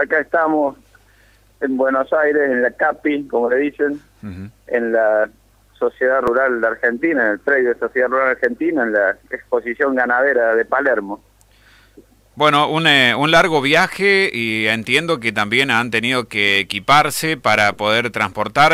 acá estamos en Buenos Aires, en la CAPI, como le dicen, en la Sociedad Rural de Argentina, en el predio de Sociedad Rural Argentina, en la exposición ganadera de Palermo. Bueno, un largo viaje y entiendo que también han tenido que equiparse para poder transportar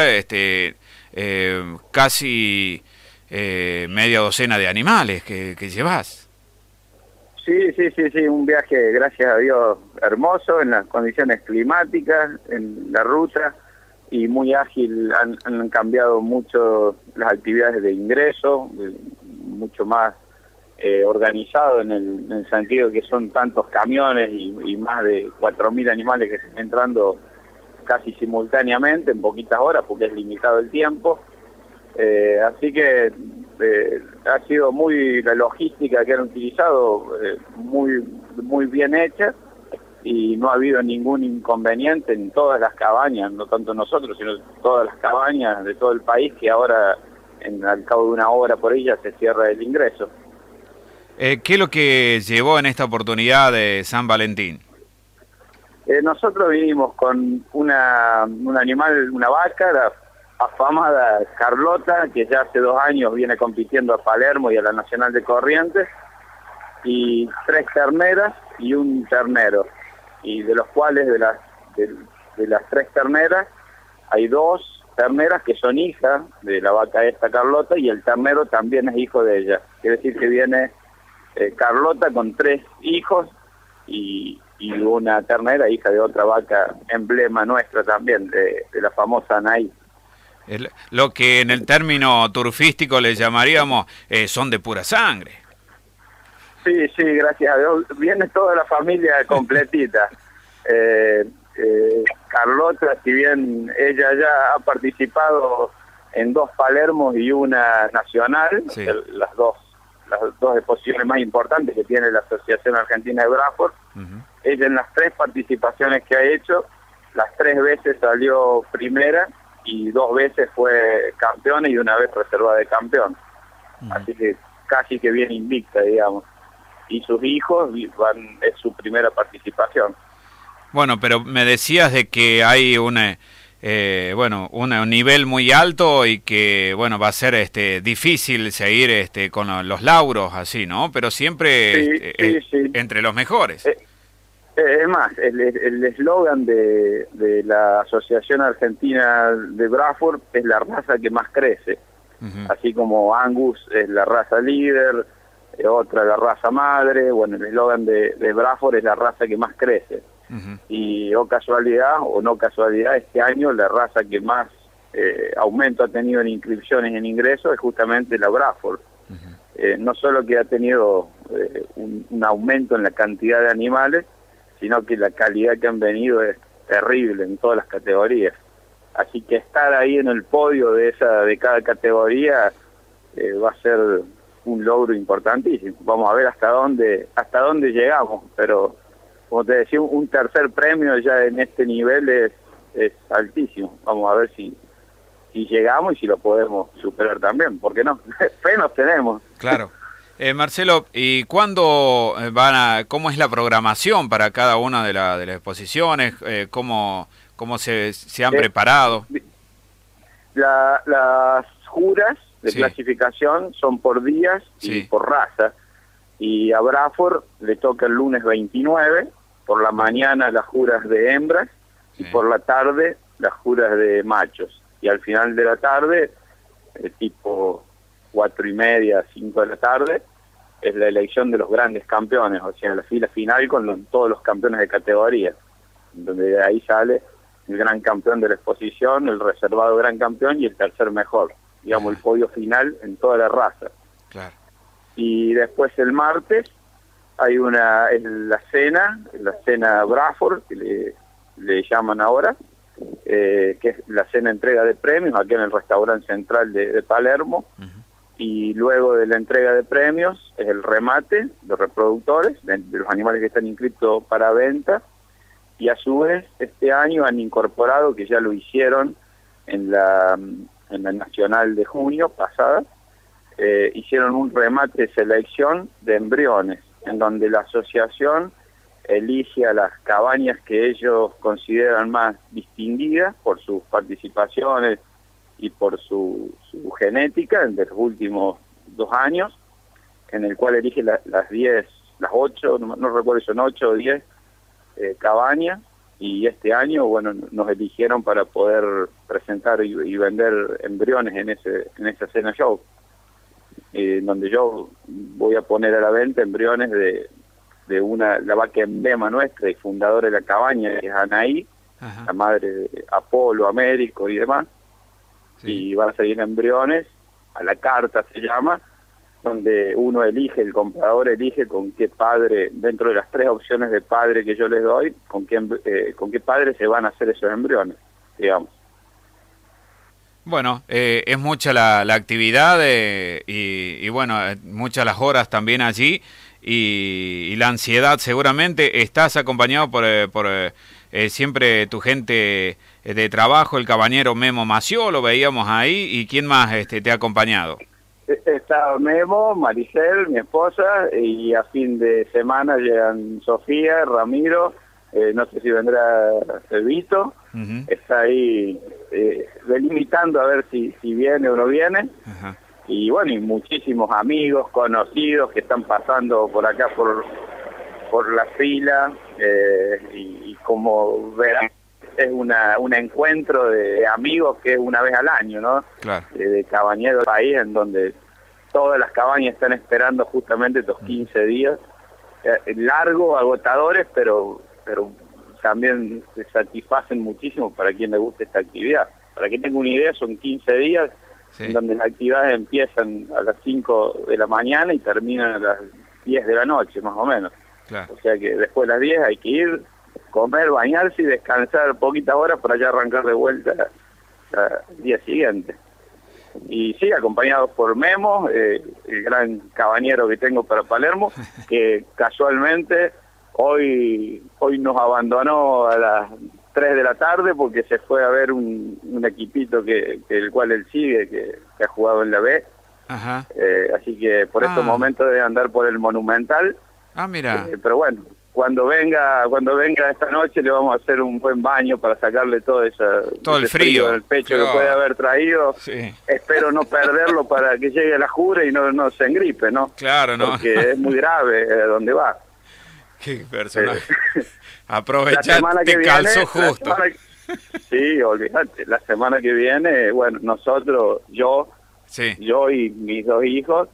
casi media docena de animales que llevas. Sí, un viaje, gracias a Dios, hermoso, en las condiciones climáticas, en la ruta, y muy ágil. Han cambiado mucho las actividades de ingreso, mucho más organizado en el sentido que son tantos camiones y más de 4.000 animales que están entrando casi simultáneamente en poquitas horas porque es limitado el tiempo. Así que ha sido la logística que han utilizado muy bien hecha, y no ha habido ningún inconveniente en todas las cabañas, no tanto nosotros, sino todas las cabañas de todo el país, que ahora al cabo de una hora por ella se cierra el ingreso. ¿Qué es lo que llevó en esta oportunidad de San Valentín? Nosotros vinimos con un animal, una vaca, la afamada Carlota, que ya hace 2 años viene compitiendo a Palermo y a la Nacional de Corrientes, y 3 terneras y un ternero, y de los cuales de las 3 terneras hay 2 terneras que son hijas de la vaca esta Carlota, y el ternero también es hijo de ella. Quiere decir que viene Carlota con 3 hijos y una ternera hija de otra vaca emblema nuestra también, de la famosa Anaí. Lo que en el término turfístico le llamaríamos son de pura sangre. Sí, gracias a Dios. Viene toda la familia completita. Carlota, si bien ella ya ha participado en 2 Palermos y una nacional, sí, las dos exposiciones más importantes que tiene la Asociación Argentina de Braford, ella en las 3 participaciones que ha hecho, las 3 veces salió primera, y 2 veces fue campeona y una vez reservada de campeón. Así que casi que bien invicta, digamos. Y sus hijos es su primera participación. Bueno, pero me decías de que hay un nivel muy alto y que va a ser difícil seguir con los lauros así, ¿no? Pero siempre sí. Entre los mejores. Es más, el eslogan de la Asociación Argentina de Braford es la raza que más crece. Así como Angus es la raza líder, otra la raza madre. Bueno, el eslogan de Braford es la raza que más crece. Y casualidad o no casualidad, este año la raza que más aumento ha tenido en inscripciones, en ingresos, es justamente la Braford. No solo que ha tenido un aumento en la cantidad de animales, sino que la calidad que han venido es terrible en todas las categorías. Así que estar ahí en el podio de cada categoría va a ser un logro importantísimo. Vamos a ver hasta dónde llegamos, pero como te decía, un tercer premio ya en este nivel es altísimo. Vamos a ver si llegamos y si lo podemos superar también, ¿por qué no? Fe nos tenemos. Claro. Marcelo, ¿y cuándo cómo es la programación para cada una de las exposiciones? ¿Cómo se han preparado? Las juras de clasificación son por días y por raza. Y a Braford le toca el lunes 29, por la mañana las juras de hembras y por la tarde las juras de machos. Y al final de la tarde, tipo 4:30, 5 de la tarde, es la elección de los grandes campeones, o sea, la fila final con todos los campeones de categoría, donde de ahí sale el gran campeón de la exposición, el reservado gran campeón y el tercer mejor, digamos, el podio final en toda la raza. Claro. Y después el martes hay la cena Braford, que le llaman ahora, que es la cena entrega de premios, aquí en el restaurante central de Palermo. Y luego de la entrega de premios es el remate de reproductores de los animales que están inscritos para venta, y a su vez este año han incorporado, que ya lo hicieron en la Nacional de junio pasada, hicieron un remate de selección de embriones, en donde la asociación elige a las cabañas que ellos consideran más distinguidas por sus participaciones y por su genética de los últimos 2 años, en el cual elige las 10, las 8, no recuerdo si son 8 o 10 cabañas, y este año, bueno, nos eligieron para poder presentar y vender embriones en esa cena show, donde yo voy a poner a la venta embriones de la vaca emblema nuestra y fundadora de la cabaña, que es Anaí, Ajá. la madre de Apolo, Américo y demás. Sí. Y van a salir embriones, a la carta se llama, donde uno elige, el comprador elige con qué padre, dentro de las 3 opciones de padre que yo les doy, con qué padre se van a hacer esos embriones, digamos. Bueno, es mucha la actividad y bueno, muchas las horas también allí y la ansiedad seguramente. Estás acompañado por siempre tu gente de trabajo, el cabañero Memo Mació, lo veíamos ahí, y ¿quién más te ha acompañado? Está Memo, Maricel, mi esposa, y a fin de semana llegan Sofía, Ramiro, no sé si vendrá Vito, está ahí delimitando a ver si viene o no viene. Ajá. Y bueno, y muchísimos amigos, conocidos que están pasando por acá por la fila, y como verán, es un encuentro de amigos que es una vez al año, ¿no? Claro. De cabañeros del país, en donde todas las cabañas están esperando justamente estos 15 días, largos, agotadores, pero también se satisfacen muchísimo para quien le guste esta actividad. Para que tenga una idea, son 15 días, sí, en donde las actividades empiezan a las 5 de la mañana y terminan a las 10 de la noche, más o menos. Claro. O sea que después de las 10 hay que ir, comer, bañarse y descansar poquitas horas para ya arrancar de vuelta el día siguiente. Y sí, acompañados por Memo, el gran cabañero que tengo para Palermo, que casualmente hoy nos abandonó a las 3 de la tarde porque se fue a ver un equipito el cual él sigue, que ha jugado en la B. Ajá. Así que por estos momentos debe andar por el Monumental. Ah, mira. Pero bueno, cuando venga esta noche le vamos a hacer un buen baño para sacarle todo el frío del pecho que puede haber traído. Sí. Espero no perderlo para que llegue a la jura y no se engripe, ¿no? Claro, ¿no? Porque es muy grave donde va. Qué personaje. Aprovecha, te calzó justo. Sí, olvídate. La semana que viene, bueno, nosotros, yo y mis 2 hijos,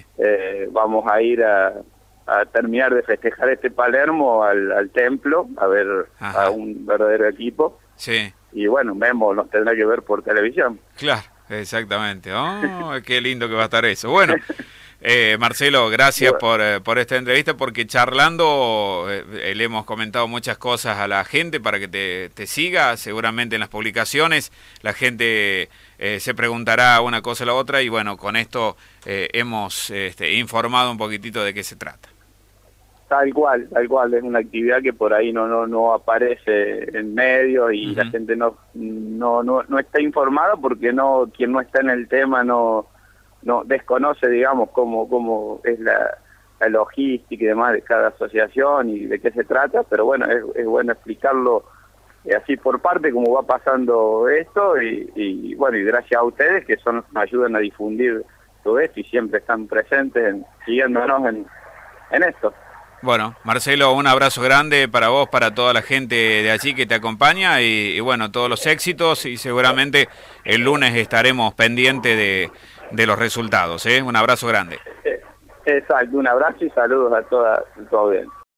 vamos a ir a terminar de festejar este Palermo al templo, a ver a un verdadero equipo. Sí. Y bueno, Memo nos tendrá que ver por televisión. Claro, exactamente. Oh, qué lindo que va a estar eso. Bueno, Marcelo, gracias por esta entrevista, porque charlando le hemos comentado muchas cosas a la gente para que te siga, seguramente en las publicaciones la gente se preguntará una cosa o la otra, y bueno, con esto hemos informado un poquitito de qué se trata. Tal cual, es una actividad que por ahí no aparece en medios y la gente no está informada porque quien no está en el tema no desconoce, digamos, cómo es la logística y demás de cada asociación y de qué se trata, pero bueno, es bueno explicarlo así por parte, cómo va pasando esto, y bueno, y gracias a ustedes que nos ayudan a difundir todo esto y siempre están presentes, siguiéndonos en esto. Bueno, Marcelo, un abrazo grande para vos, para toda la gente de allí que te acompaña, y bueno, todos los éxitos, y seguramente el lunes estaremos pendientes de los resultados, ¿eh? Un abrazo grande. Exacto, un abrazo y saludos a toda tu audiencia.